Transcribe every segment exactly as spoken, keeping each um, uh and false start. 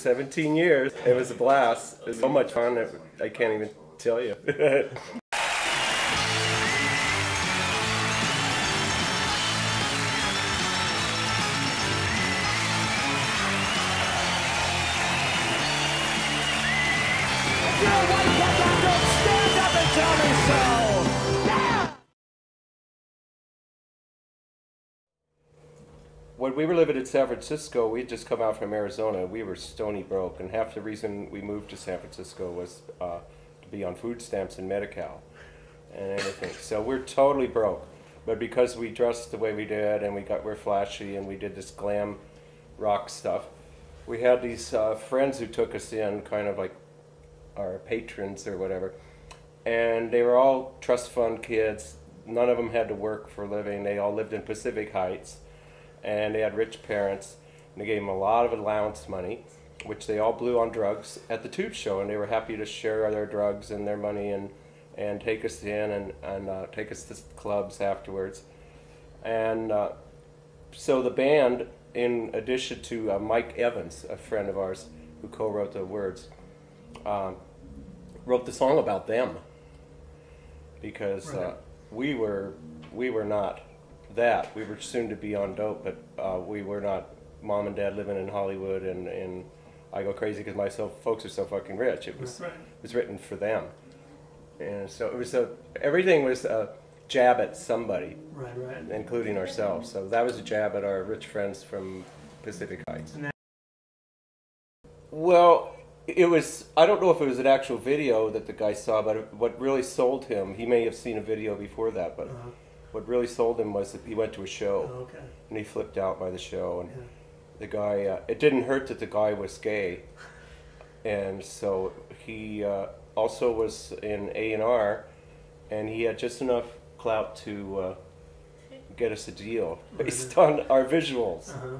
seventeen years. It was a blast. It was so much fun. I can't even tell you. When we were living in San Francisco, we'd just come out from Arizona. We were stony broke, and half the reason we moved to San Francisco was uh, to be on food stamps and Medi-Cal and everything. So we're totally broke. But because we dressed the way we did, and we got we're flashy, and we did this glam rock stuff, we had these uh, friends who took us in, kind of like our patrons or whatever. And they were all trust fund kids. None of them had to work for a living. They all lived in Pacific Heights. And they had rich parents, and they gave them a lot of allowance money, which they all blew on drugs at the Tube Show, and they were happy to share their drugs and their money and, and take us in and, and uh, take us to clubs afterwards. And uh, so the band, in addition to uh, Mike Evans, a friend of ours who co-wrote the words, um, wrote the song about them, because uh, we were we were not that. We were soon to be on dope, but uh, we were not mom and dad living in Hollywood and, and I go crazy because my so, folks are so fucking rich. It was, right. It was written for them. And so it was a, everything was a jab at somebody, right, right. including ourselves. So that was a jab at our rich friends from Pacific Heights. Well, it was, I don't know if it was an actual video that the guy saw, but what really sold him, he may have seen a video before that, but uh-huh. what really sold him was that he went to a show, oh, okay. and he flipped out by the show, and yeah. the guy, uh, it didn't hurt that the guy was gay, and so he uh, also was in A and R, and he had just enough clout to uh, get us a deal based on our visuals. Uh-huh.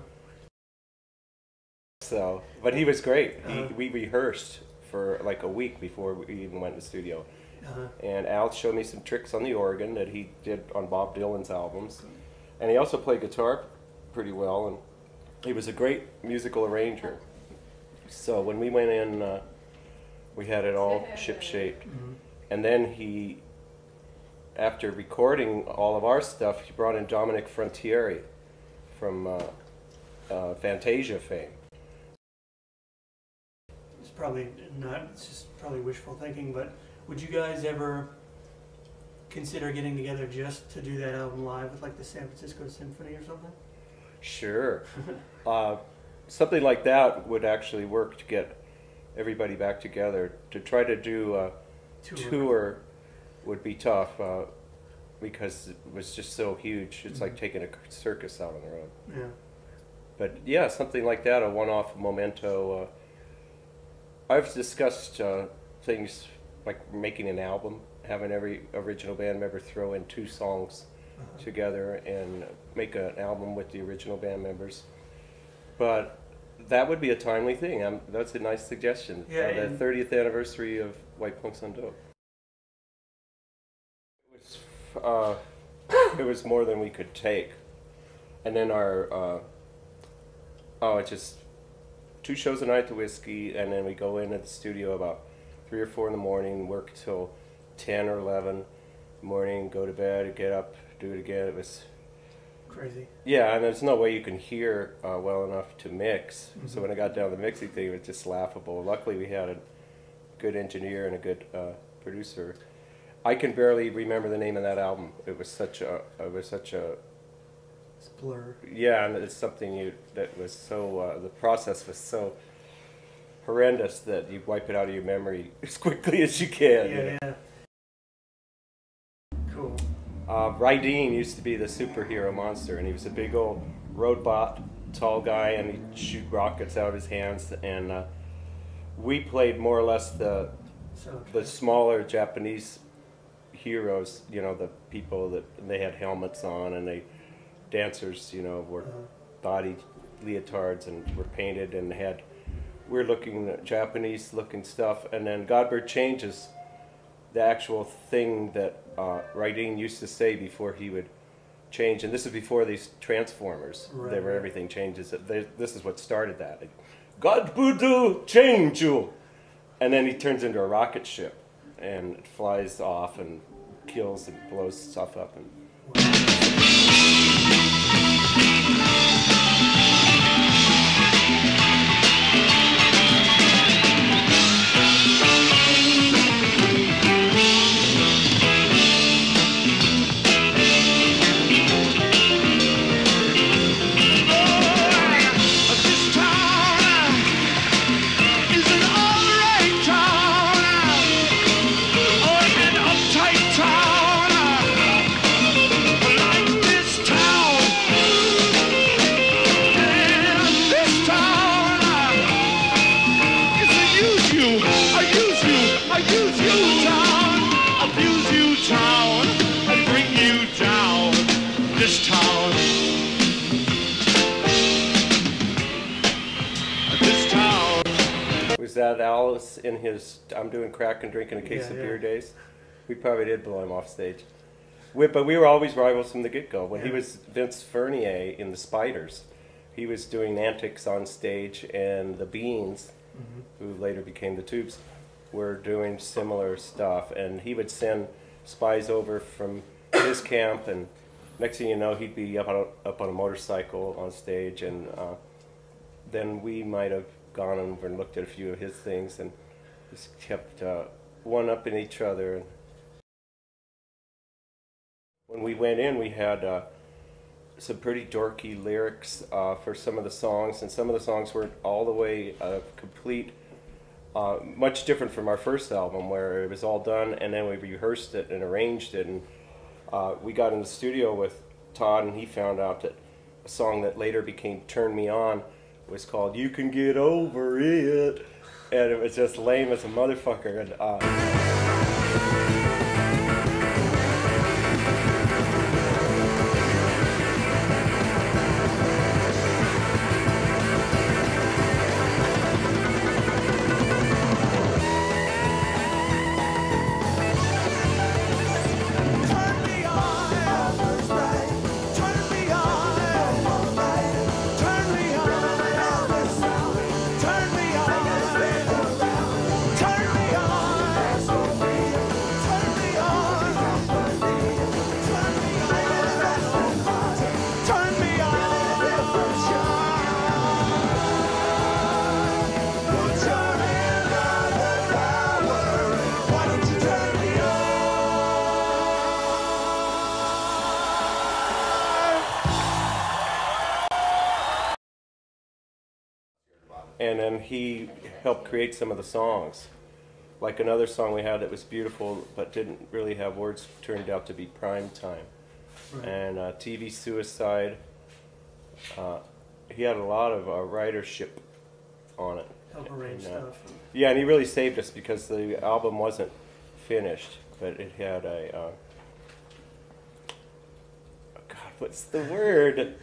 So, but he was great. Uh-huh. He, we rehearsed for like a week before we even went to the studio. Uh-huh. And Al showed me some tricks on the organ that he did on Bob Dylan's albums. And he also played guitar pretty well, and he was a great musical arranger. So when we went in, uh, we had it all ship-shape. Mm-hmm. And then he, after recording all of our stuff, he brought in Dominic Frontieri from uh, uh, Fantasia fame. It's probably not, it's just probably wishful thinking, but would you guys ever consider getting together just to do that album live with like the San Francisco Symphony or something? Sure. uh, something like that would actually work to get everybody back together. To try to do a tour, tour would be tough uh, because it was just so huge. It's mm-hmm. like taking a circus out on the road. Yeah. But yeah, something like that, a one-off memento. Uh, I've discussed uh, things like making an album, having every original band member throw in two songs uh-huh. together and make an album with the original band members. But that would be a timely thing. Um, that's a nice suggestion. Yeah, uh, the thirtieth anniversary of White Punks on Dope. It was, uh, it was more than we could take. And then our, uh, oh, it just, two shows a night to Whiskey, and then we go into the studio about three or four in the morning, work till ten or eleven in the morning, go to bed, get up, do it again. It was crazy. Yeah, and there's no way you can hear uh, well enough to mix. Mm-hmm. So when I got down to the mixing thing, it was just laughable. Luckily, we had a good engineer and a good uh, producer. I can barely remember the name of that album. It was such a, it was such a it's blur. Yeah, and it's something you that was so uh, the process was so horrendous that you wipe it out of your memory as quickly as you can. Yeah, you know? yeah. Cool. Uh, Rydeen used to be the superhero monster, and he was a big old robot, tall guy, and he'd shoot rockets out of his hands. And uh, we played more or less the so, the smaller Japanese heroes. You know, the people that they had helmets on, and they dancers, you know, were uh-huh. body leotards and were painted and had weird looking Japanese looking stuff. And then Godbird Changes, the actual thing that uh, Rydeen used to say before he would change, and this is before these Transformers, right, they were right. everything changes. They, this is what started that. God Budu change you. And then he turns into a rocket ship and it flies off and kills and blows stuff up. And was that Alice in his I'm doing crack and drinking a case yeah, of yeah. beer days? We probably did blow him off stage. We, but we were always rivals from the get-go. When yeah. he was Vince Fernier in the Spiders, he was doing antics on stage, and the Beans, mm-hmm. who later became the Tubes, were doing similar stuff. And he would send spies over from his camp, and next thing you know, he'd be up on a, up on a motorcycle on stage, and uh, then we might have gone over and looked at a few of his things and just kept uh, one-upping each other. When we went in, we had uh, some pretty dorky lyrics uh, for some of the songs, and some of the songs weren't all the way uh, complete, uh, much different from our first album where it was all done and then we rehearsed it and arranged it. And uh, we got in the studio with Todd, and he found out that a song that later became Turn Me On was called You Can Get Over It, and it was just lame as a motherfucker. And uh, and then he helped create some of the songs. Like another song we had that was beautiful but didn't really have words turned out to be Prime Time. Right. And uh, T V Suicide. Uh, he had a lot of uh, writership on it. Help arrange and, uh, stuff. Yeah, and he really saved us because the album wasn't finished, but it had a... Uh, God, what's the word?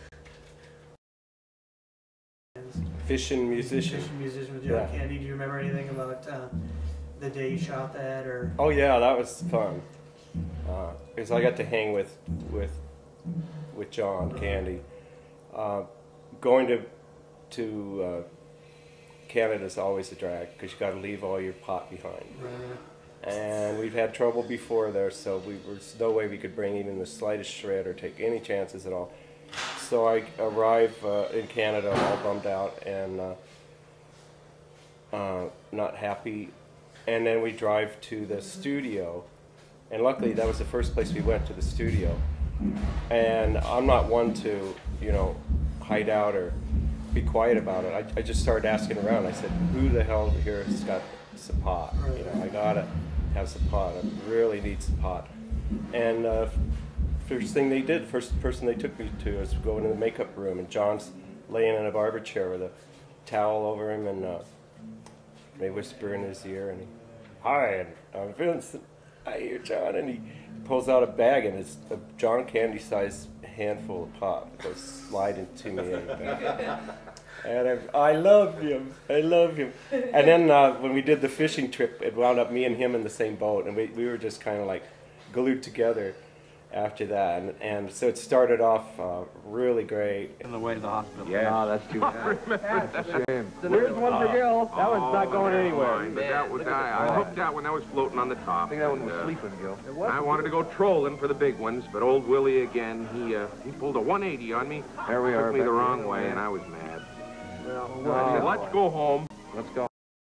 Fission musician. Fission musician with John Yeah. Candy. Do you remember anything about uh, the day you shot that, or? Oh yeah, that was fun. Uh, because I got to hang with with with John Candy. Uh, going to to uh, Canada's always a drag because you got to leave all your pot behind. Right. And we've had trouble before there, so we there's no way we could bring even the slightest shred or take any chances at all. So I arrive uh, in Canada all bummed out and uh, uh, not happy, and then we drive to the studio, and luckily that was the first place we went, to the studio. And I'm not one to, you know, hide out or be quiet about it. I, I just started asking around. I said, who the hell here has got some pot? You know, I gotta have some pot. I really need some pot. And uh, first thing they did, first person they took me to was go into the makeup room, and John's laying in a barber chair with a towel over him, and uh, they whisper in his ear, and he, hi, I'm Vincent. Hi, you're John, and he pulls out a bag, and it's a John Candy sized handful of pot that goes sliding to me. And, and I, I love him, I love him. And then uh, when we did the fishing trip, it wound up me and him in the same boat, and we, we were just kind of like glued together. after that, and, and so it started off uh, really great. On the way to the hospital. Yeah, Oh, that's too bad. that's a shame. So there's one for Gil. That Oh, one's not going anywhere. Mine, but that was, I, I hooked that one. That was floating on the top. I think that one was and, uh, sleeping, Gil. I wanted to go trolling for the big ones, but old Willie again, he uh, he pulled a one eighty on me. There we Took are. me the back wrong here. way, and I was mad. Well, So I said, uh, let's go home. let's go.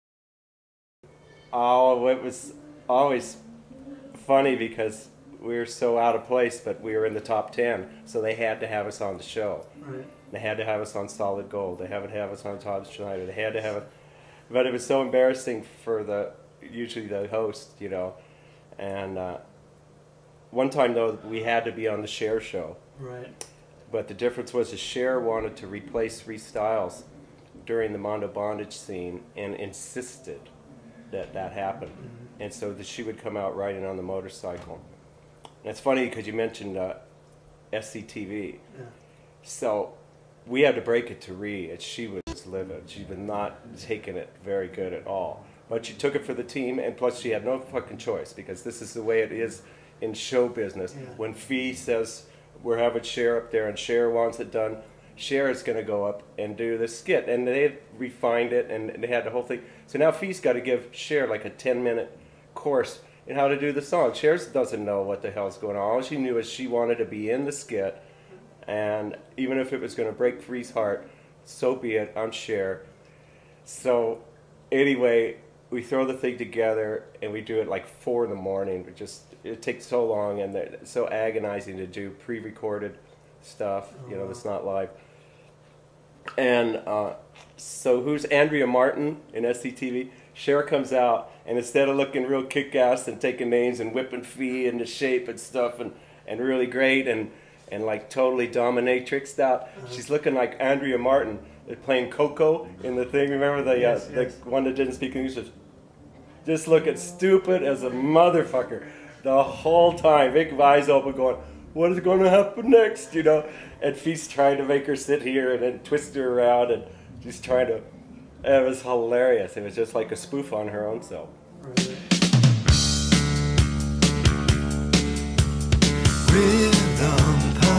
Oh, it was always funny because we were so out of place, but we were in the top ten, so they had to have us on the show. Right. They had to have us on Solid Gold. They had to have us on Todd Schneider. They had to have it, but it was so embarrassing for the usually the host, you know. And uh, one time though, we had to be on the Cher show. Right. But the difference was the Cher wanted to replace Reese Styles during the Mondo Bondage scene and insisted that that happened. Mm-hmm. And so that she would come out riding on the motorcycle. And it's funny because you mentioned uh, S C T V. Yeah. So we had to break it to Ree, and she was livid. She was not taking it very good at all. But she took it for the team, and plus she had no fucking choice because this is the way it is in show business. Yeah. When Fee says we're having Cher up there and Cher wants it done, Cher is going to go up and do the skit. And they had refined it, and they had the whole thing. So now Fee's got to give Cher like a ten-minute course in how to do the song. Cher doesn't know what the hell's going on. All she knew is she wanted to be in the skit, and even if it was going to break Fee's heart, so be it, I'm Cher. So anyway, we throw the thing together, and we do it like four in the morning. It just, it takes so long, and it's so agonizing to do pre-recorded stuff, you know, that's not live. And uh, so who's Andrea Martin in S C T V? Cher comes out, and instead of looking real kick-ass and taking names and whipping Fee into shape and stuff and, and really great and, and like totally dominatrixed out, uh-huh. she's looking like Andrea Martin playing Coco in the thing. Remember the, yes, uh, yes. the one that didn't speak English? Just looking stupid as a motherfucker the whole time. Big eyes open going, what is going to happen next, you know? And Fee's trying to make her sit here and then twist her around, and she's trying to, it was hilarious. It was just like a spoof on her own self. Right. Rhythm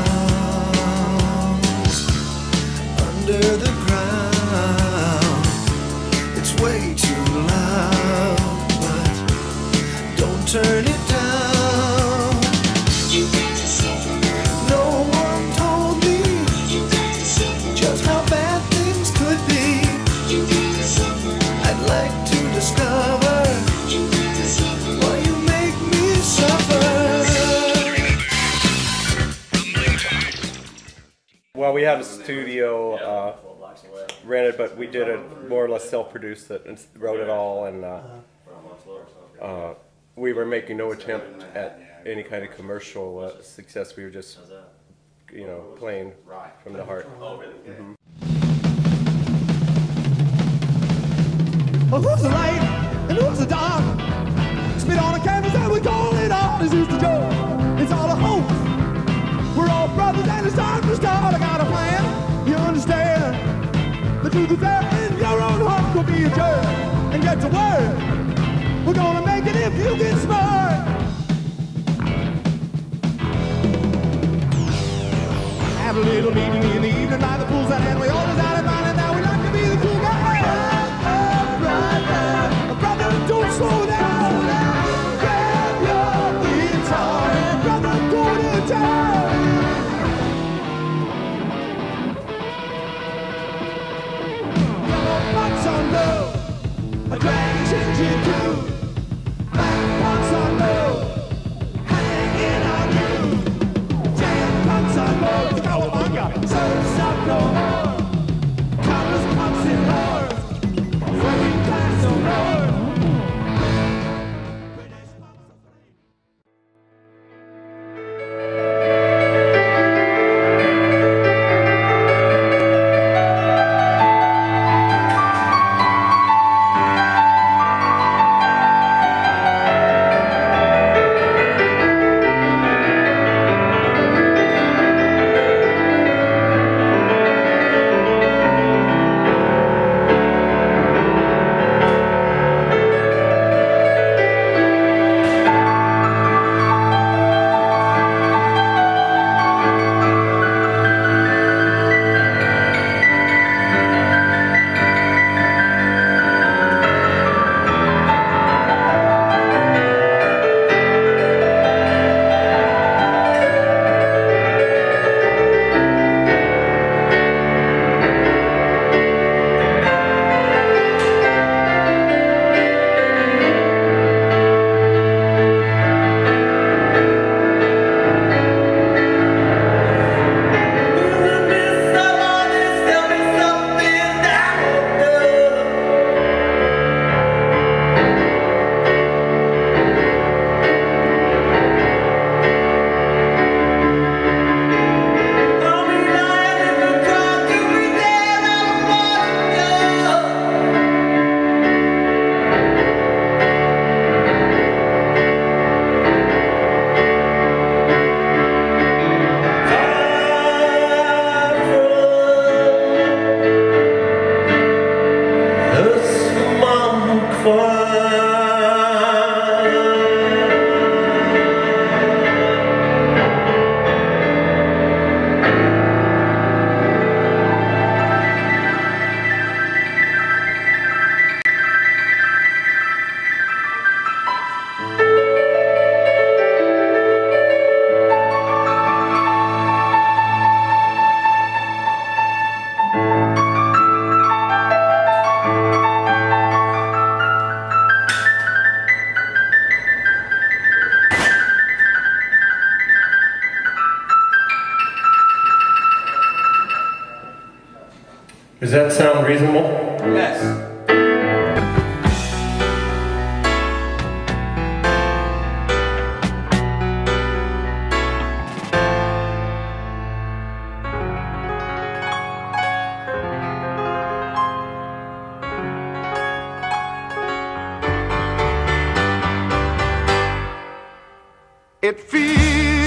pounds under the ground. It's way too loud, but don't turn it down. You got to suffer. No one told me just how bad things could be. You got to suffer. I'd like to discover why you make me suffer. Well, we had a studio uh, rented, but we did it more or less self-produced it and wrote it all, and uh, uh, we were making no attempt at any kind of commercial uh, success. We were just, you know, playing from the heart. Mm-hmm. Well, who's the light and who's the dark? Spit on a canvas and we call it art. This is the joke, it's all a hope. We're all brothers and it's time to start. I got a plan, you understand? The truth is there in your own heart. Go be a jerk and get to work. We're gonna make it if you get smart. Have a little meeting in the evening by the poolside, and we all decided fine, and now we like to be the cool guy. Brother, brother, don't slow down. Grab your guitar, brother, go to town. Yellow spots on blue, a dragon change it too. Black spots on blue, hanging on you. Jam pumps on board, cowabunga, so stop no more. that sound reasonable? Yes. It feels